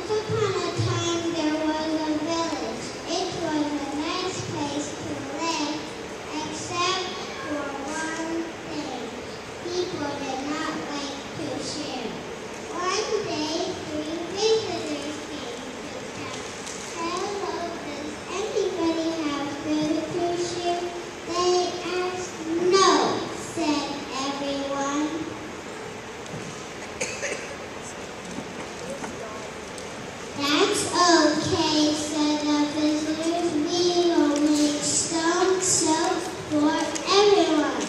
upon a time there was a village. It was a nice place to live, except for one thing. People did not like to share. One day, three visitors came to town. Hello, does anybody have food to share? They asked. No, said everyone. That's okay, said the visitors. We will make stone soap for everyone.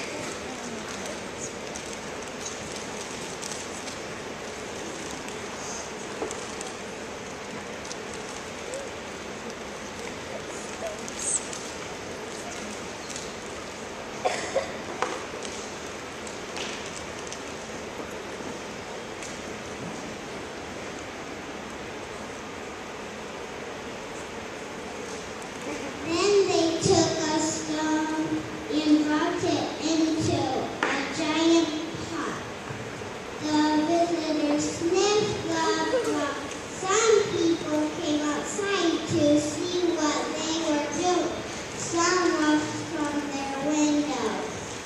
Then they took a stone and dropped it into a giant pot. The visitors sniffed the drop. Some people came outside to see what they were doing. Some watched from their windows.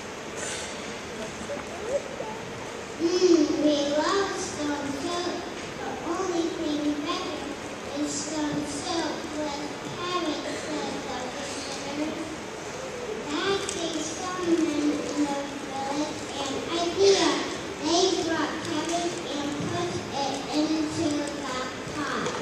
We love stone soup. The only thing better is stone soup with cabbage, said the visitor. That gave some men in the village an idea. They brought cabbage and put it into the pot.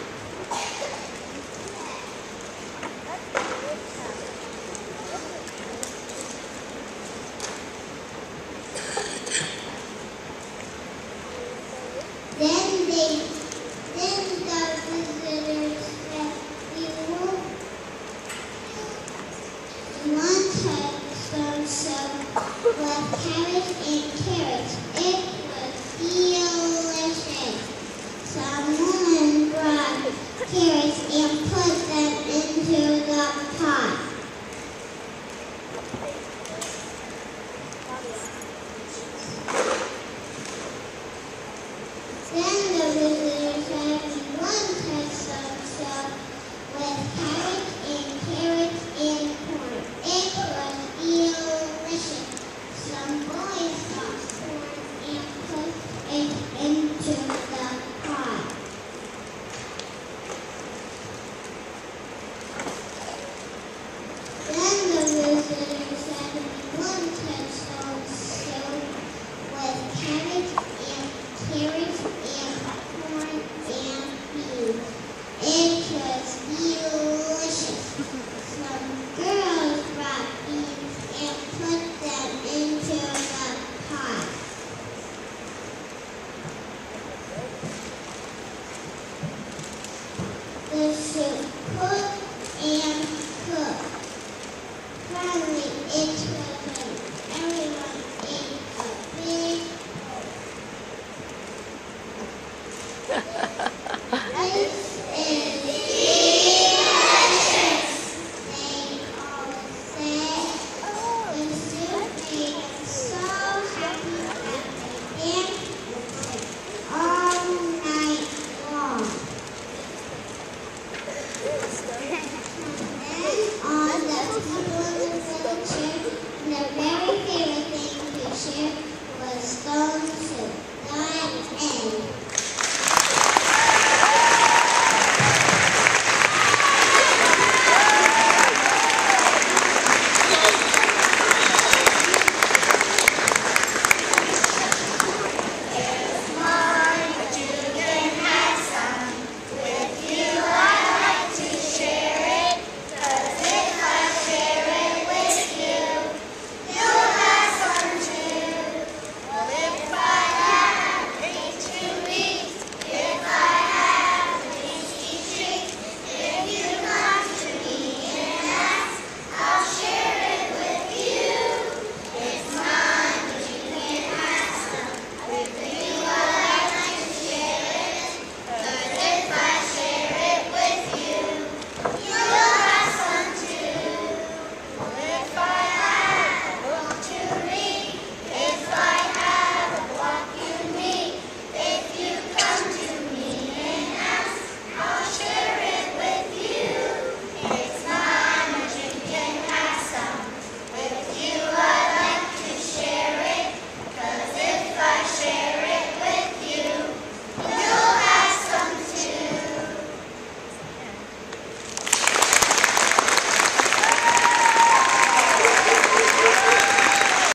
Then the visitors said, we wanted stone soup with cabbage and carrots. It was delicious. Someone brought carrots and put them into the pot. Then the visitors said, we wanted stone soup with cabbage and carrots and corn. It was delicious. Some boys got corn and put it into the pot. Then the visitors said, we wanted stone soup with cabbage and carrots and corn and beans. It was delicious. Some girls brought beans and put them into the pot. The soup